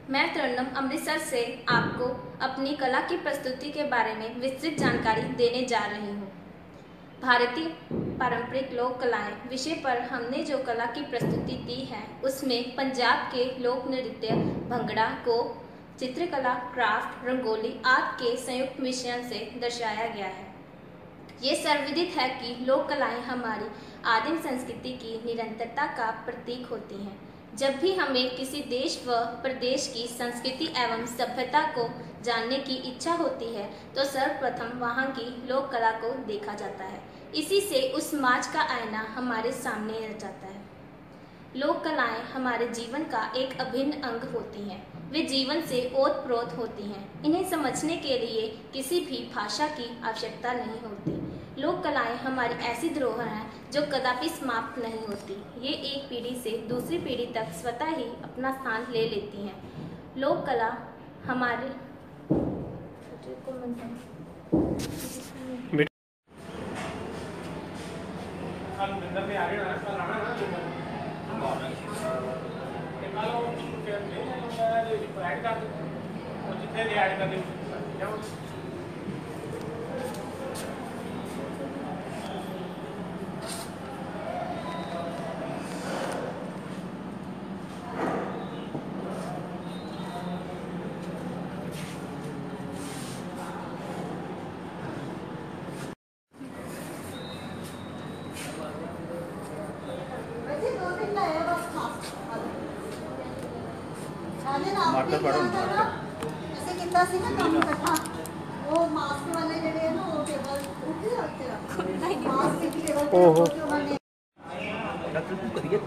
मैं तरन्नुम अमृतसर से आपको अपनी कला की प्रस्तुति के बारे में विस्तृत जानकारी देने जा रही हूँ। भारतीय पारंपरिक लोक कलाएं विषय पर हमने जो कला की प्रस्तुति दी है उसमें पंजाब के लोक नृत्य भंगड़ा को चित्रकला, क्राफ्ट, रंगोली आदि के संयुक्त मिश्रण से दर्शाया गया है। ये सर्वविदित है कि लोक कलाएं हमारी आदिम संस्कृति की निरंतरता का प्रतीक होती हैं। जब भी हमें किसी देश व प्रदेश की संस्कृति एवं सभ्यता को जानने की इच्छा होती है तो सर्वप्रथम वहाँ की लोक कला को देखा जाता है। इसी से उस समाज का आईना हमारे सामने रह जाता है। लोक कलाएं हमारे जीवन का एक अभिन्न अंग होती हैं। वे जीवन से ओतप्रोत होती हैं। इन्हें समझने के लिए किसी भी भाषा की आवश्यकता नहीं होती। लोक कलाएं हमारी ऐसी धरोहर हैं जो कदापि समाप्त नहीं होती। ये एक पीढ़ी से दूसरी पीढ़ी तक स्वतः ही अपना स्थान ले लेती हैं। लोक कला हमारे मार्कर पढ़ो ऐसे कितना सी ना काम इकट्ठा वो मास्क वाले जड़े है ना वो टेबल उठे रखते हैं मास्क की टेबल पे जो बने डॉक्टर को करिए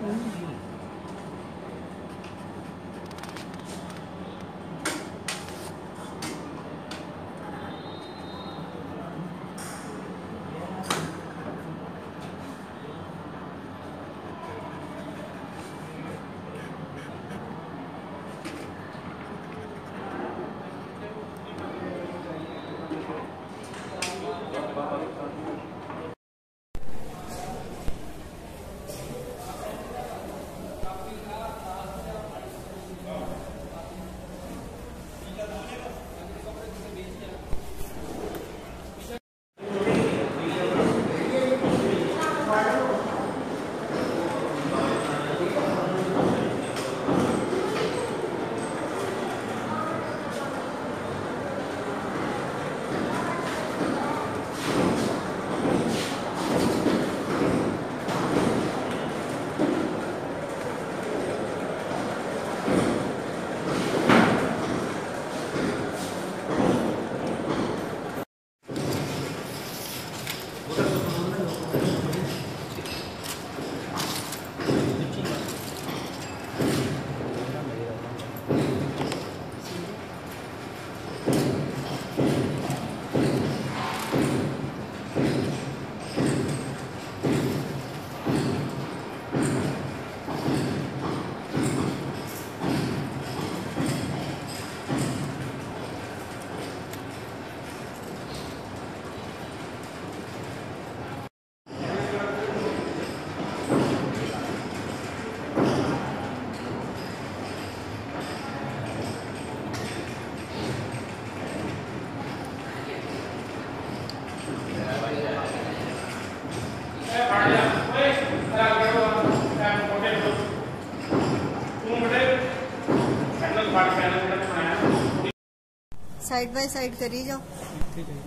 साइड बाय साइड करी जाओ। ठीक है।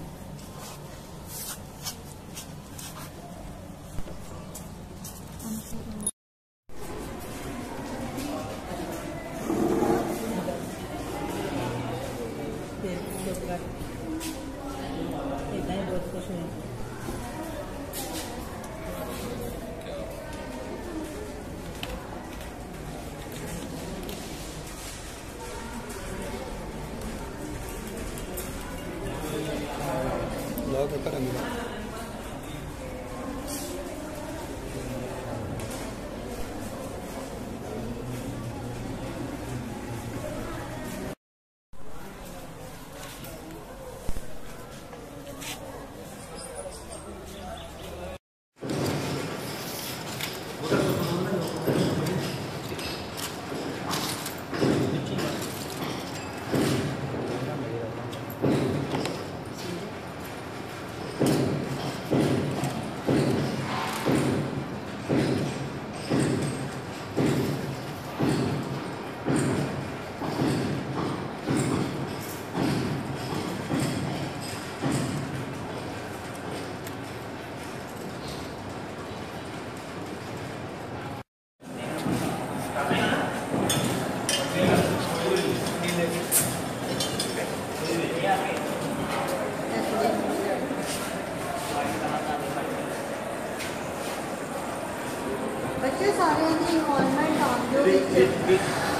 बहुत खुश है। Para बच्चे सारे दी इन्वॉल्वमेंट आंदे विच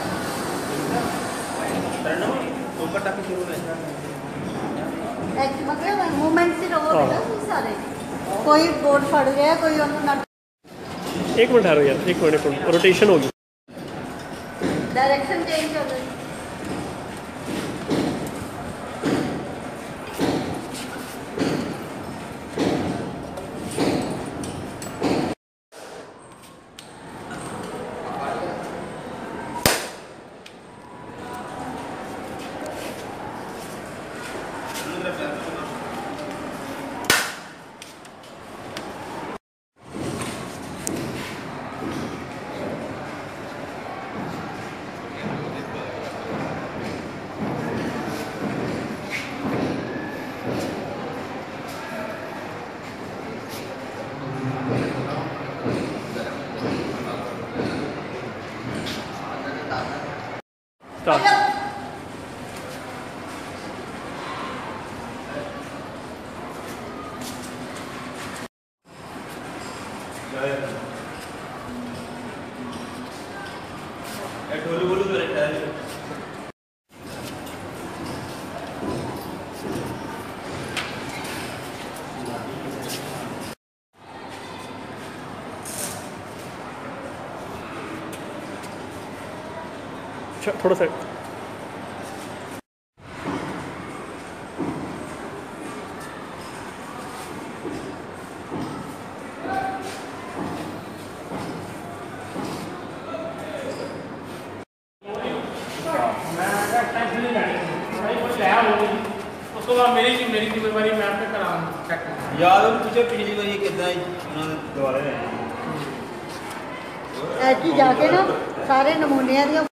मतलब मूवमेंट से रहो बेटा सारे कोई बोर्ड फड़ गया कोई उन्होंने एक मिनट ठहरो यार, एक मिनट रोटेशन होगी, डायरेक्शन चेंज हो गई। स्टार्ट। थोड़ा सा मेरी जिम्मेवारी मैं आपने करा याद हो तुझे पिछली बार कितना उन्होंने दोबारा ऐसी जाके ना सारे नमूनियां दी